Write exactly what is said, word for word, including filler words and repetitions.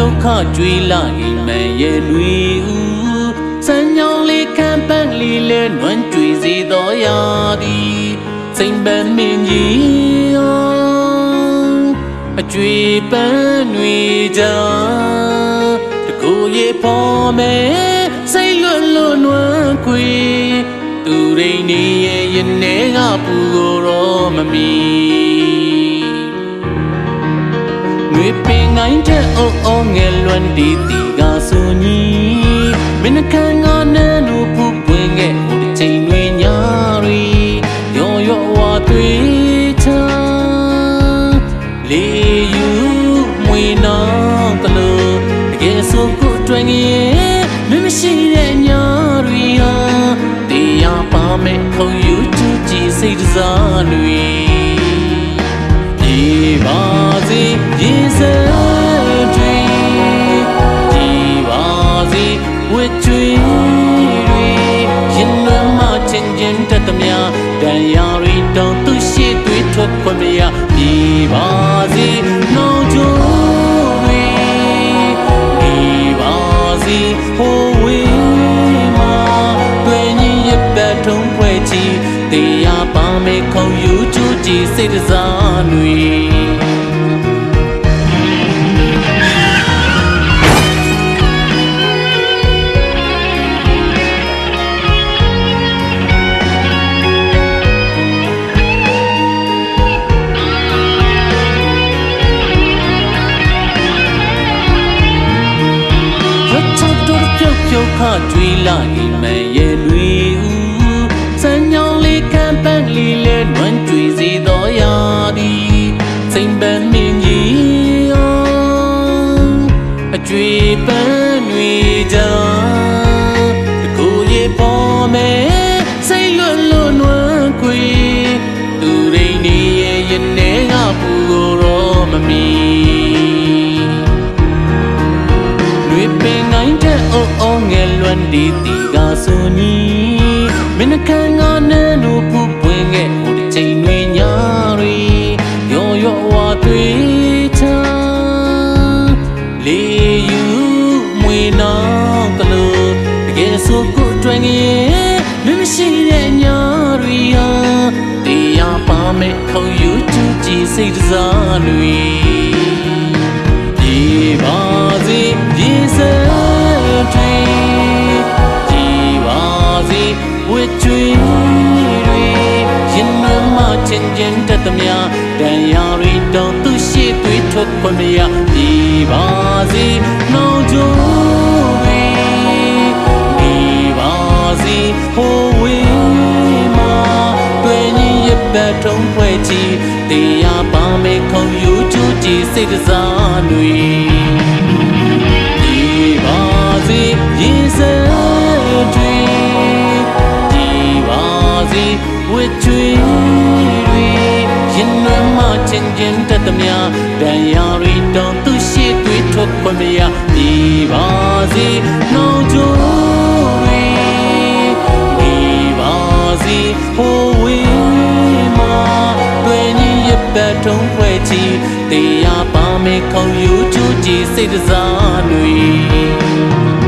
ပြုတ်ခကြွေလာအိမ်မန်ရဲ့လွေဦးစံညောင်းလေးခံပန်းလေးလဲနွမ်းကြွေစေတော်ရာသည်စိန်ပန်းမင်းကြီးအောင်အကြွေပန်းတွေကြောင့်တကူရေပေါ်မယ်စိတ်လွတ်လွတ်နွမ်းခွေသူရိန်နေရဲ့ရင်ထဲကပူကိုတော့မမီငွေပင်ငိုင်းတဲ့အုံအုံငယ်လွန်ဒီတီကဆိုညီမင်းခံငါနဲ့လူဖူးပွင့်ခဲ့ဟိုတစ်ချိန်တွေညာရီရောရောဝါတွေချာလေယူမွေနောင်တလို့တကယ်ဆိုကိုတွင်ရဲ့မမရှိတဲ့ညာရီဟာတရားပါမဲ့ခုံယူချူကြည်စိတ်စားတွေပြေပါစေရေစဲတွေဒီပါစေဝစ်ကျွေးတွေရင်လွမ်းမချင်းချင်းတတ်သမျှတန်ရာရီတောင်သူရှိတွေထွက်ခွင့်မရပြေပါစေနှောင်းကြိုးတွေဒီပါစေဟိုဝေးမှာတွင်ကြီးရပတ်ထုံးဖွဲ့ချီတရားပါမဲ့ခုံယူချူကြည်စိတ်စားတွေပြုတ်ခကြွေလာအိမ်မန်ရဲ့လွေဦးစံညောင်းလေးခံပန်းလေးလဲနွမ်းကြွေစေတော်ရာသည်စိန်ပန်းမင်းကြီးအောင်အကြွေပန်းတွေကြောင့်တကူရေပေါ်မယ်စိတ်လွတ်လွတ်နွမ်းခွေသူရိန်နေရဲ့ရင်ထဲကပူကိုတော့မမီပင်ငိုင်းတဲ့အုံအုံငယ်လွန်ဒီတီကဆိုညီမင်းခံငါနဲ့လူဖူးပွင့်ခဲ့ဟိုတစ်ချိန်တွေညာရီရောရောဝါတွေချာလေယူမွေနောင်တလို့တကယ်ဆိုကိုတွင်ရဲ့မမရှိတဲ့ညာရီဟာတရားပါမဲ့ခုံယူချူကြည်စိတ်စားတွေပြေပါစေပြေစဲတွေဒီပါစေဝစ်ကျွေးတွေရင်မမချင်းချင်းတတ်သမျှတန်ရာရီတောင်သူရှိတွေထွက်ခွင့်မရဒီပါစေနှောင်းကြိုးတွေဒီပါစေဟိုဝေးမှာတွင်ကြီးရပတ်ထုံးဖွဲ့ချီတရားပါမဲ့ခုံယူချူကြည်စိတ်စားတွေရေစဲတွေဒီပါစေဝစ်ကျွေးတွေရင်လွမ်းမချင်းချင်းတတ်သမျှတန်ရာရီတောင်သူရှိတွေထွက်ခွင့်မရဒီပါစေနှောင်းကြိုးတွေဒီပါစေဟိုဝေးမှာတွင်ကြီးရပတ်ထုံးဖွဲ့ချီတရားပါမဲ့ခုံယူချူကြည်စိတ်စားတွေ